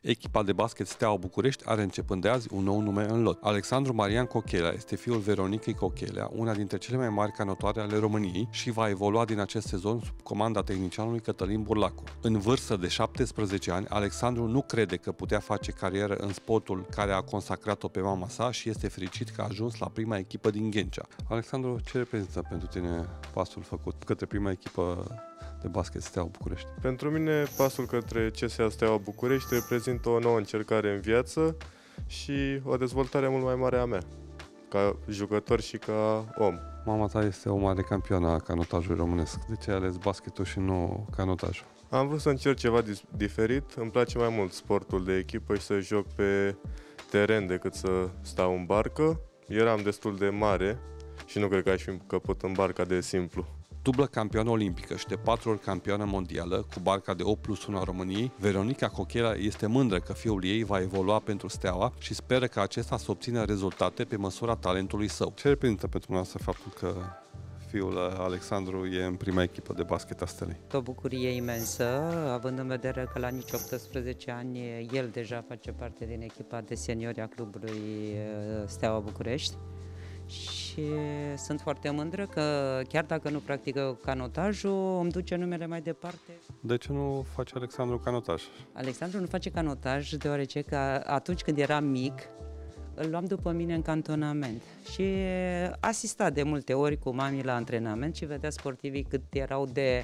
Echipa de basket Steaua București are începând de azi un nou nume în lot. Alexandru Marian Cochelea este fiul Veronicăi Cochelea, una dintre cele mai mari canotoare ale României și va evolua din acest sezon sub comanda tehnicianului Cătălin Burlacu. În vârstă de 17 ani, Alexandru nu crede că putea face carieră în sportul care a consacrat-o pe mama sa și este fericit că a ajuns la prima echipă din Ghencea. Alexandru, ce reprezintă pentru tine pasul făcut către prima echipă de basket Steaua București? Pentru mine, pasul către CSA Steaua București reprezintă o nouă încercare în viață și o dezvoltare mult mai mare a mea, ca jucător și ca om. Mama ta este o mare campioană a canotajului românesc. De ce ai ales basketul și nu canotajul? Am vrut să încerc ceva diferit. Îmi place mai mult sportul de echipă și să joc pe teren decât să stau în barcă. Eram destul de mare și nu cred că aș fi căput în barca de simplu. Dublă campioană olimpică și de 4 ori campioană mondială cu barca de 8+1 a României, Veronica Cochelea este mândră că fiul ei va evolua pentru Steaua și speră că acesta să obțină rezultate pe măsura talentului său. Ce reprezintă pentru noastră faptul că fiul Alexandru e în prima echipă de basket a Stelei? O bucurie imensă, având în vedere că la nici 18 ani el deja face parte din echipa de seniori a clubului Steaua București. Și sunt foarte mândră că chiar dacă nu practică canotajul, îmi duce numele mai departe. De ce nu face Alexandru canotaj? Alexandru nu face canotaj deoarece că atunci când era mic, îl luam după mine în cantonament și asista de multe ori cu mami la antrenament și vedea sportivii cât erau de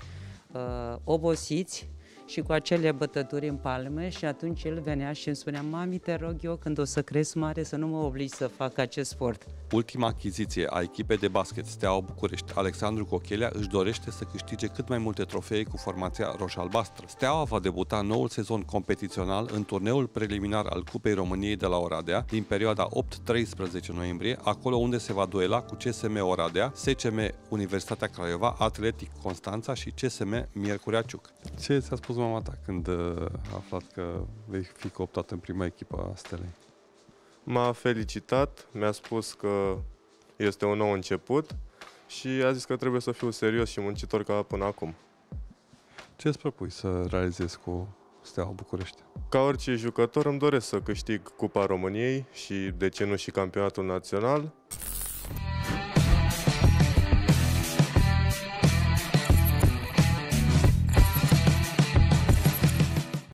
obosiți și cu acele bătături în palme și atunci el venea și îmi spunea: mami, te rog eu, când o să cresc mare, să nu mă obligi să fac acest sport. Ultima achiziție a echipei de basket Steaua București, Alexandru Cochelea, își dorește să câștige cât mai multe trofee cu formația roș-albastră. Steaua va debuta noul sezon competițional în turneul preliminar al Cupei României de la Oradea, din perioada 8-13 noiembrie, acolo unde se va duela cu CSM Oradea, SCM Universitatea Craiova, Atletic Constanța și CSM Miercurea Ciuc. Ce ți-a spus mama ta când a aflat că vei fi cooptat în prima echipă a Stelei? M-a felicitat, mi-a spus că este un nou început și a zis că trebuie să fiu serios și muncitor ca până acum. Ce îți propui să realizezi cu Steaua București? Ca orice jucător îmi doresc să câștig Cupa României și, de ce nu, și campionatul național.